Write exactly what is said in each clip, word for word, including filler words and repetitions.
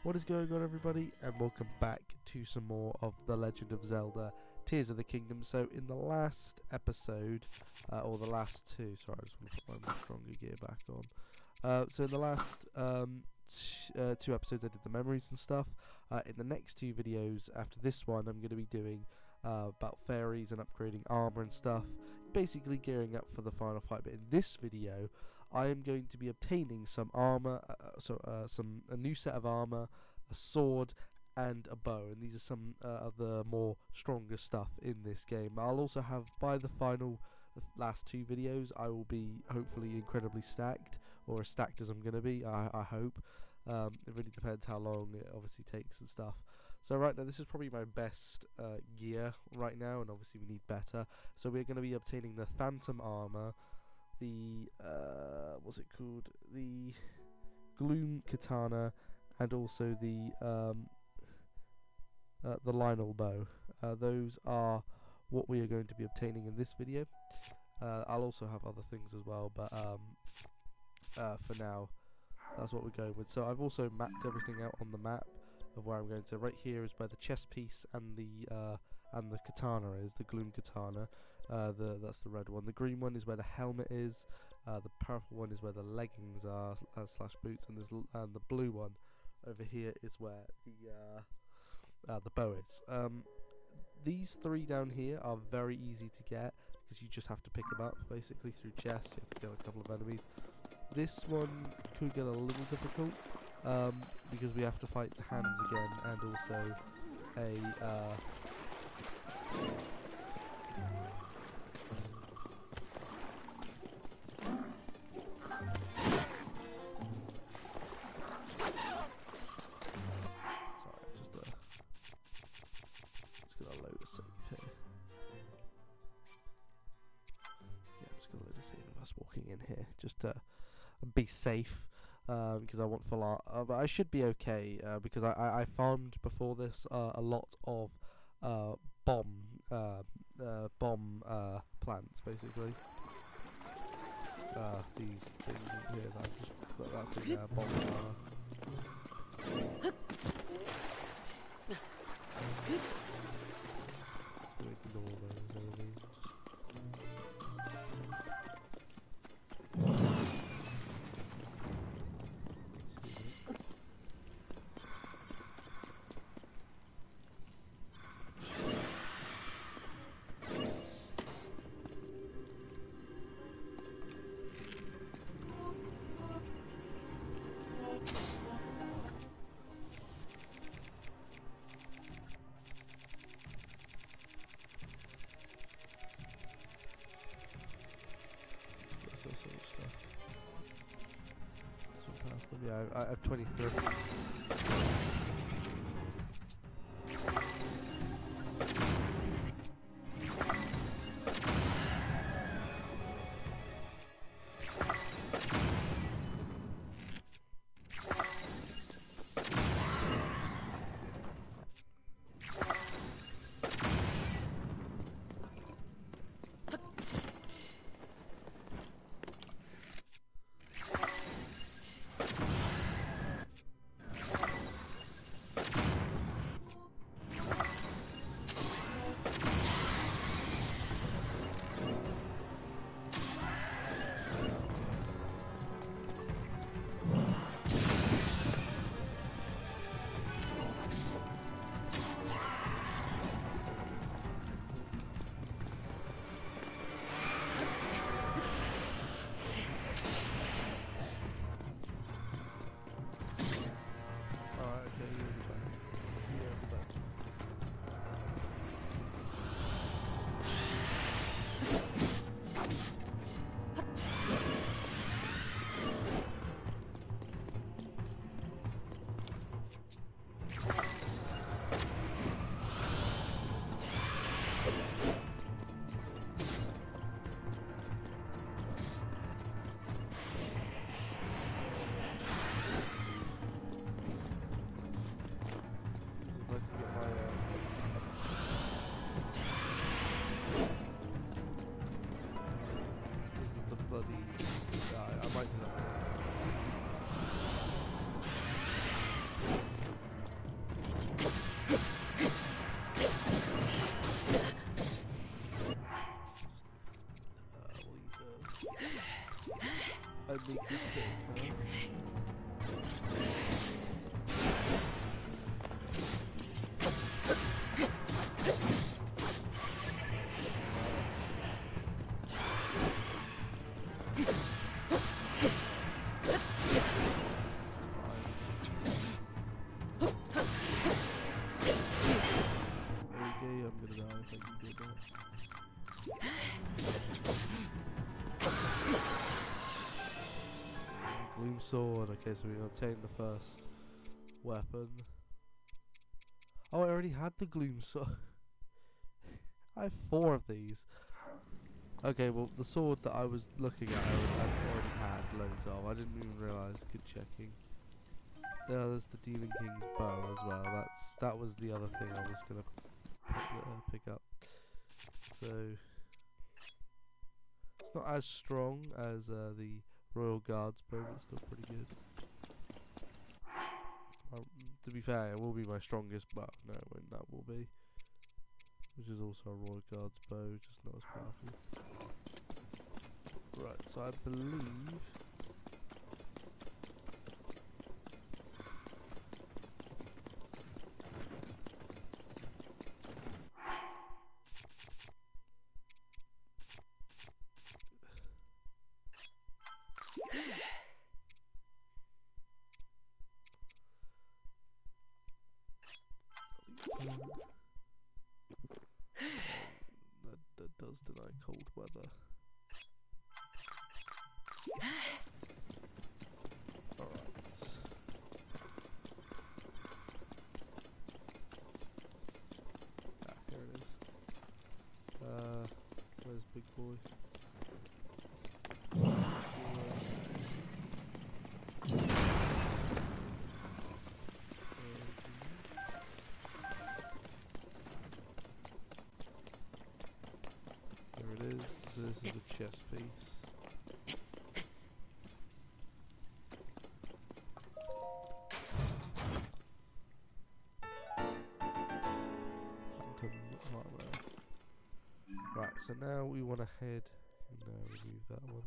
What is going on, everybody, and welcome back to some more of The Legend of Zelda Tears of the Kingdom. So in the last episode, uh, or the last two, sorry, I just want to put my stronger gear back on. Uh, so in the last um, t uh, two episodes I did the memories and stuff. Uh, in the next two videos after this one I'm going to be doing uh, about fairies and upgrading armor and stuff. Basically gearing up for the final fight, but in this video I am going to be obtaining some armor, uh, so uh, some a new set of armor, a sword, and a bow, and these are some uh, of the more stronger stuff in this game. I'll also have, by the final the last two videos, I will be hopefully incredibly stacked, or as stacked as I'm going to be, I, I hope. Um, it really depends how long it obviously takes and stuff. So right now this is probably my best uh, gear right now, and obviously we need better. So we're going to be obtaining the Phantom armor, the uh, what's it called, the Gloom Katana, and also the um, uh, the Lionel bow. Uh, those are what we are going to be obtaining in this video. Uh, I'll also have other things as well, but um, uh, for now that's what we're going with. So I've also mapped everything out on the map of where I'm going to. Right here is where the chest piece and the uh, and the katana is, the Gloom Katana. Uh, the that's the red one. The green one is where the helmet is. Uh, the purple one is where the leggings are uh, slash boots, and there's l and the blue one over here is where the uh, uh, the bow is. Um, these three down here are very easy to get because you just have to pick them up basically through chests. You have to kill a couple of enemies. This one could get a little difficult um, because we have to fight the hands again, and also a uh, walking in here just to be safe, uh, because I want full art, uh, but I should be okay uh, because I, I, I farmed before this uh, a lot of uh, bomb uh, uh, bomb uh, plants basically. Uh, these things in here that I just put that thing there, bomb uh, ignore those enemies. Yeah, I, I have twenty-three. sword. Okay, so we've obtained the first weapon. Oh, I already had the gloom sword. I have four of these. Okay, well, the sword that I was looking at, I already had loads of. I didn't even realise. Good checking. There, there's the Demon King's bow as well. That's that was the other thing I was gonna pick, uh, pick up. So it's not as strong as uh, the Royal Guard's bow, but it's still pretty good. Um, to be fair, it will be my strongest bow. No, it won't, that will be. Which is also a Royal Guard's bow, just not as powerful. Right, so I believe... that, that does deny cold weather. Alright. Ah, here it is. Uh, where's Big Boy? There it is. So this is the chest piece. Right, so now we want to head. No, remove that one.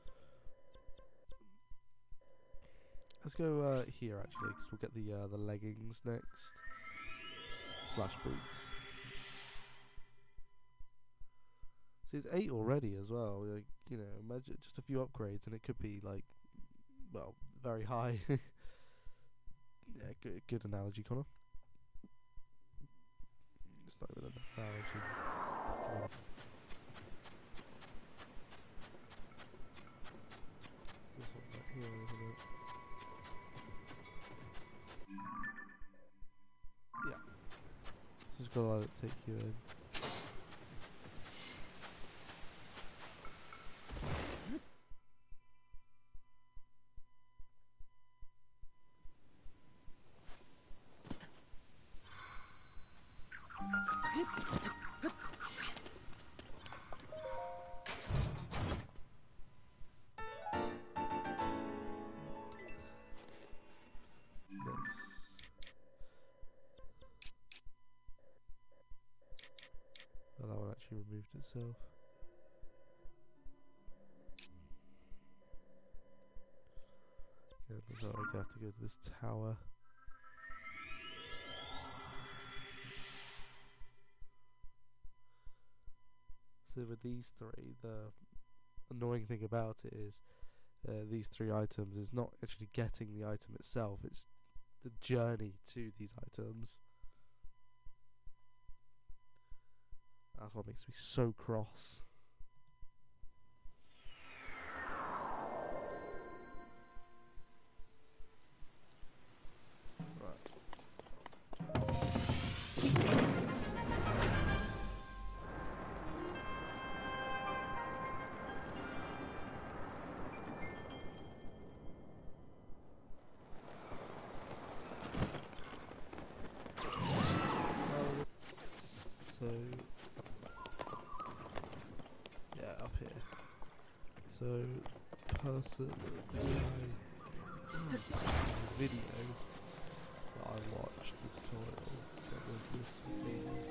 Let's go uh, here actually, because we'll get the uh, the leggings next. Slash boots. See, it's eight already as well. Like, you know, imagine just a few upgrades, and it could be like, well, very high. Yeah, good, good analogy, Connor. It's not even an analogy. This one back here, isn't it? Yeah. So just gotta let it take you in. Oh, that one actually removed itself. Yeah, looks like I have to go to this tower. So with these three, the annoying thing about it is uh, these three items is not actually getting the item itself, it's the journey to these items. That's what makes me so cross. So, yeah, up here. So, person, the video that I watched, the tutorial, so there's this video.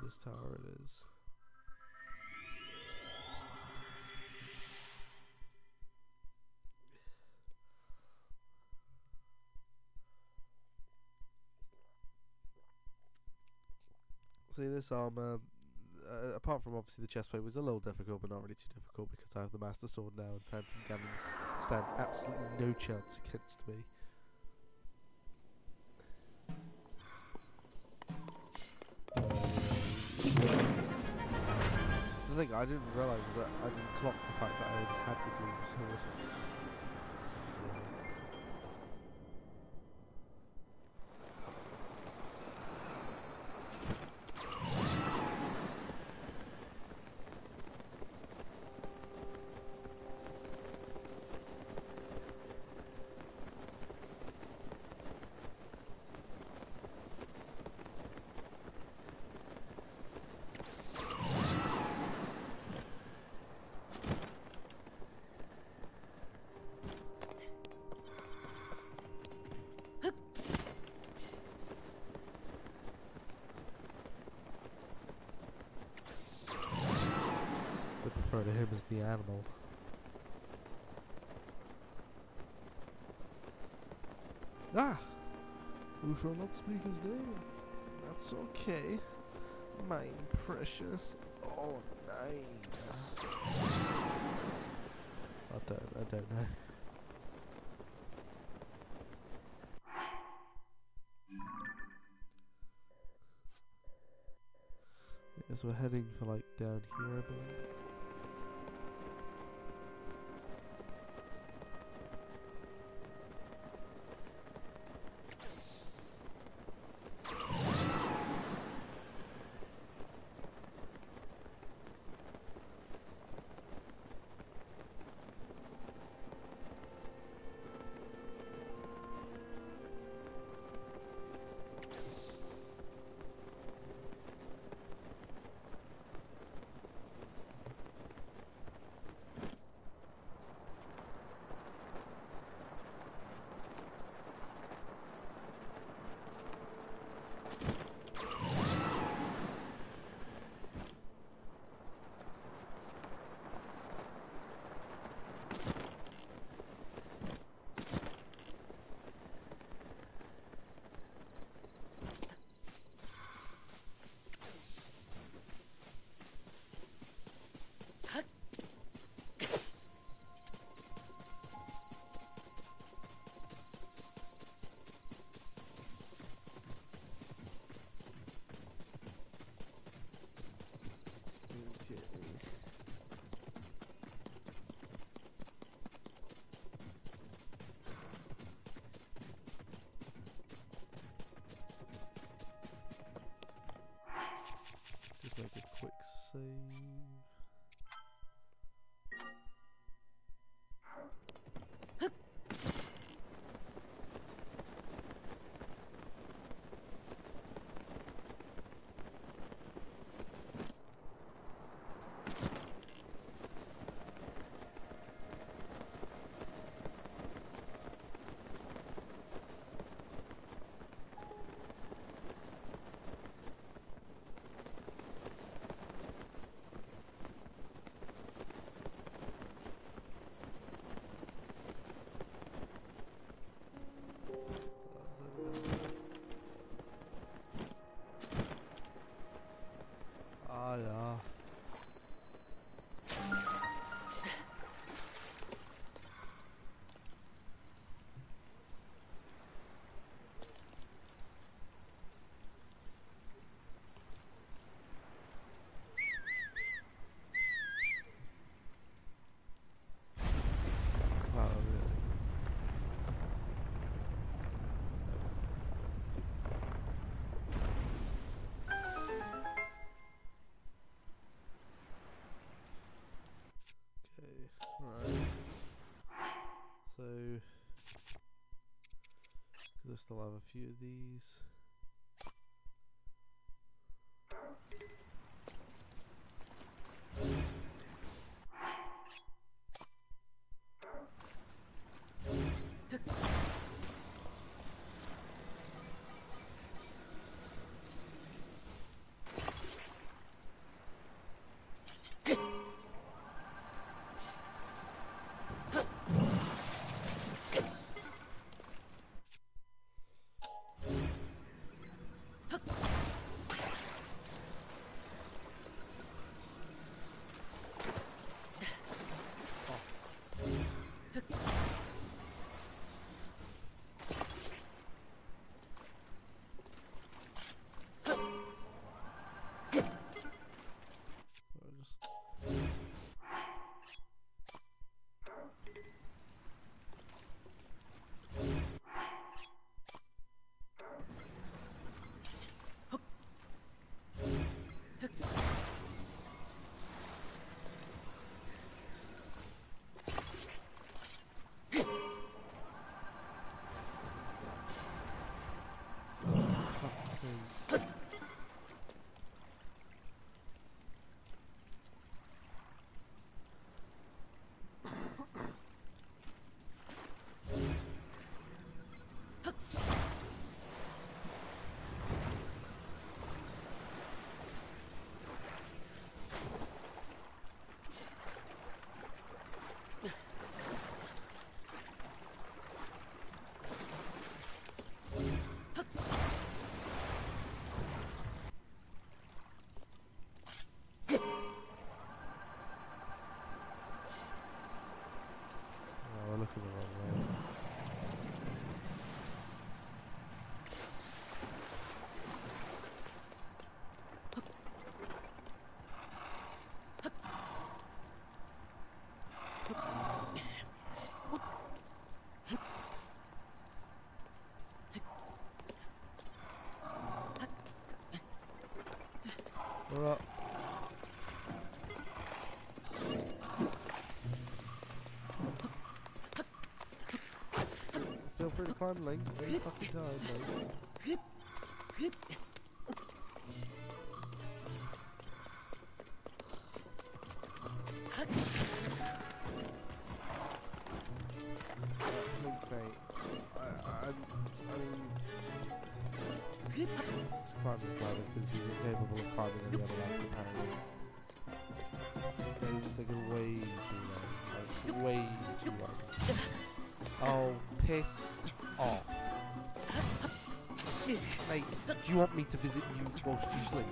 this tower it is. See, this armor, uh, apart from obviously the chestplate, was a little difficult, but not really too difficult because I have the Master Sword now, and Phantom Cannons stand absolutely no chance against me. The thing, I didn't realise that I didn't clock the fact that I had the Gloom Sword. So, yeah. Refer to him as the animal. Ah! Who shall not speak his name? That's okay. Mine precious. Oh, nine. I don't, I don't know. Yes, we're heading for like down here, I believe. Just make a quick save. Ah, ja. Wow, really. So, because I still have a few of these. Well, feel free to climb, Link. Any fucking time, mate. Link, mate. I, I, I mean, just climb this ladder because he's incapable of climbing any other ladder apparently. It's taking way too long. Like, way too long. Oh, piss off. Mate, do you want me to visit you whilst you sleep?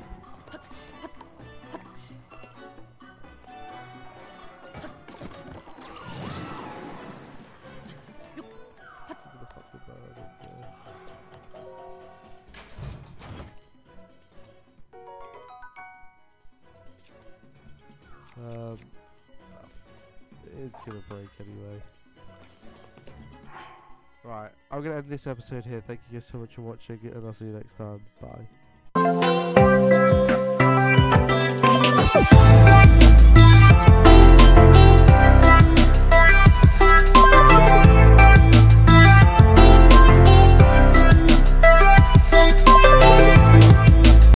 Um, it's gonna break anyway. Right, I'm gonna end this episode here. Thank you guys so much for watching, and I'll see you next time. Bye.